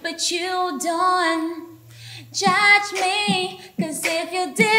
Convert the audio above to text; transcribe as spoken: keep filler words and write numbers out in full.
but you don't judge me, 'cause if you did